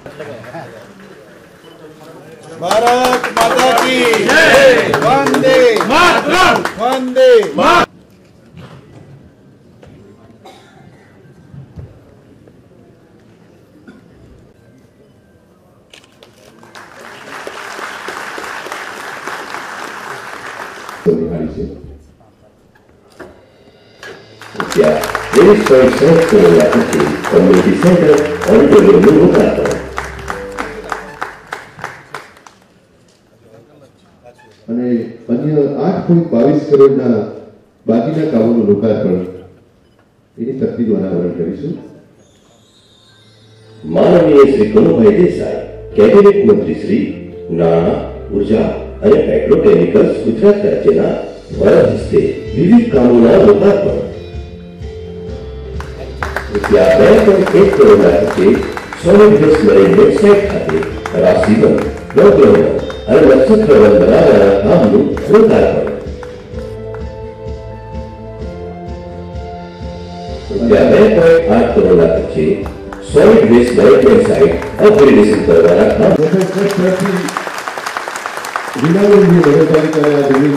भारत माता की जय। वंदे मातरम। वंदे मातरम। कम्युनिटी सेंटर ऑडिटोरियम में लोकार्पण અને અન્ય 8.22 કરોડના બાકીના કામોનું લોકાર્પણ એની તકતીનું અનાવરણ કરીશું। માનનીય શ્રી કનુભાઈ દેસાઈ કેબિનેટ મંત્રી શ્રી નાણાં ઉર્જા અને પેટ્રોકેમિકલ્સ ગુજરાત રાજ્યના વરદ હસ્તે વિવિધ કામોના લોકાર્પણ। રૂપિયા 2.1 કરોડના ખર્ચે સોલિડ વેસ્ટ મેનેજમેન્ટ સાઇટ ખાતે રાશિવન નવગ્રહ અને નક્ષત્રવન બનાવવાના કામનું લોકાર્પણ। રૂપિયા 2.8 કરોડના ખર્ચે solid waste management site upgradation કરવાના કામ। વિનામૂલ્યે નગરપાલિકાના જમીન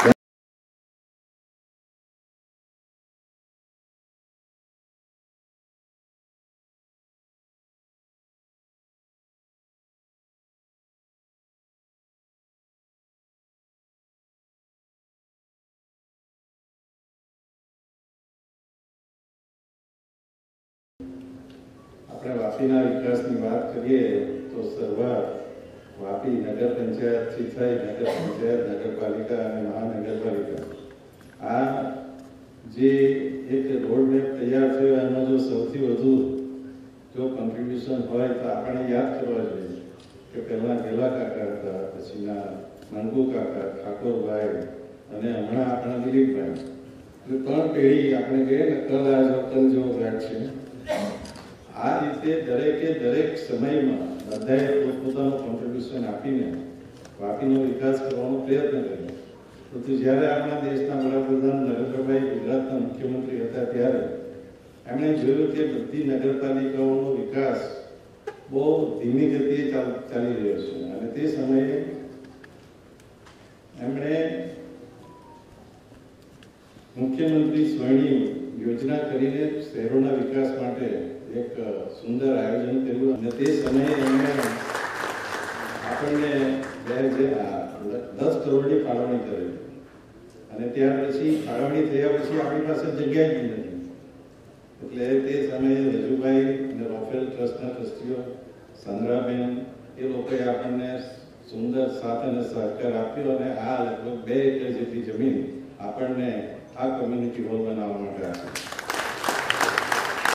વાપીના વિકાસની વાત કરીએ તો શરૂઆત વાપી નગર પંચાયતથી થઈ નગર પંચાયત, નગરપાલિકા અને મહાનગરપાલિકા આ જે એક રોડમેપ તૈયાર થયો એમાં જો સૌથી વધુ જો કોન્ટ્રીબ્યુશન હોય તો આપણે યાદ કરવા જોઈએ કે પહેલાં ગેલા કાકા હતા, પછીના મંગુ કાકા, ઠાકોરભાઈ અને હમણાં આપણા દિલીપભાઈ, એટલે 3 પેઢી આપણે કહીએ ને કલ આજ કલ જેવો ઘાટ છે। આ રીતે દરેકે દરેક સમયમાં બધાએ પોતપોતાનું કોન્ટ્રીબ્યુશન આપીને વાપીનો વિકાસ કરવાનો પ્રયત્ન કર્યો। પરંતુ જ્યારે આપણા દેશના વડાપ્રધાન નરેન્દ્રભાઈ ગુજરાતના મુખ્યમંત્રી હતા ત્યારે એમણે જોયું કે બધી નગરપાલિકાઓનો વિકાસ બહુ ધીમી ગતિએ ચાલી રહ્યો છે અને તે સમયે એમણે મુખ્યમંત્રી સ્વર્ણિમ યોજના કરીને શહેરોના વિકાસ માટે એક સુંદર આયોજન કર્યું અને તે સમયે એમણે આપણને 10 કરોડની ફાળવણી કરી અને ત્યાર પછી ફાળવણી થયા પછી આપણી પાસે જગ્યા જ નથી, એટલે તે સમયે રજુભાઈ અને રોફેલ ટ્રસ્ટના ટ્રસ્ટીઓ સંદ્રાબેન એ લોકોએ આપણને સુંદર સાથ અને સહકાર આપ્યો અને આ લગભગ 2 એકર જેટલી જમીન આપણને આ કમ્યુનિટી હોલ બનાવવા માટે આપી।